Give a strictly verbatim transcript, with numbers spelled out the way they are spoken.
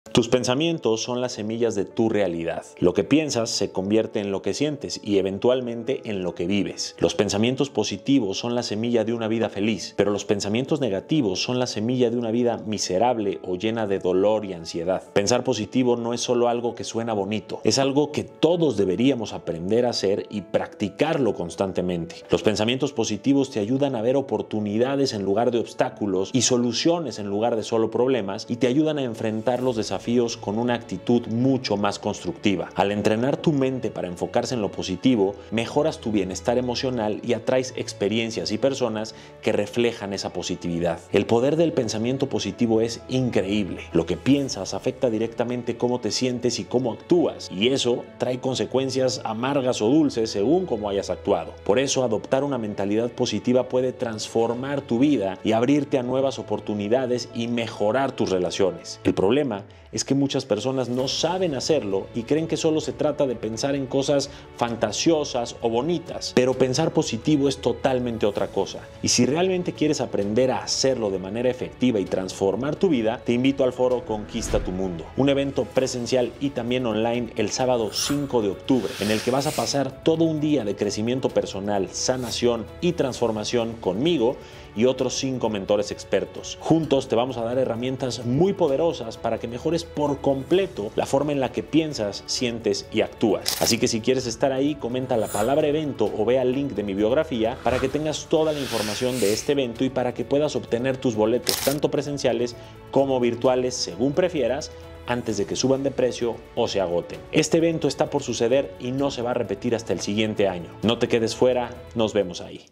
Tus pensamientos son las semillas de tu realidad. Lo que piensas se convierte en lo que sientes y eventualmente en lo que vives. Los pensamientos positivos son la semilla de una vida feliz, pero los pensamientos negativos son la semilla de una vida miserable o llena de dolor y ansiedad. Pensar positivo no es solo algo que suena bonito, es algo que todos deberíamos aprender a hacer y practicarlo constantemente. Los pensamientos positivos te ayudan a ver oportunidades en lugar de obstáculos y soluciones en lugar de solo problemas, y te ayudan a enfrentar los desafíos con una actitud mucho más constructiva. Al entrenar tu mente para enfocarse en lo positivo, mejoras tu bienestar emocional y atraes experiencias y personas que reflejan esa positividad. El poder del pensamiento positivo es increíble. Lo que piensas afecta directamente cómo te sientes y cómo actúas, y eso trae consecuencias amargas o dulces según cómo hayas actuado. Por eso, adoptar una mentalidad positiva puede transformar tu vida y abrirte a nuevas oportunidades y mejorar tus relaciones. El problema es que muchas personas no saben hacerlo y creen que solo se trata de pensar en cosas fantasiosas o bonitas. Pero pensar positivo es totalmente otra cosa. Y si realmente quieres aprender a hacerlo de manera efectiva y transformar tu vida, te invito al foro Conquista tu Mundo, un evento presencial y también online el sábado cinco de octubre, en el que vas a pasar todo un día de crecimiento personal, sanación y transformación conmigo y otros cinco mentores expertos. Juntos te vamos a dar herramientas muy poderosas para que mejores por completo la forma en la que piensas, sientes y actúas. Así que si quieres estar ahí, comenta la palabra evento o ve al link de mi biografía para que tengas toda la información de este evento y para que puedas obtener tus boletos tanto presenciales como virtuales según prefieras, antes de que suban de precio o se agoten. Este evento está por suceder y no se va a repetir hasta el siguiente año. No te quedes fuera, nos vemos ahí.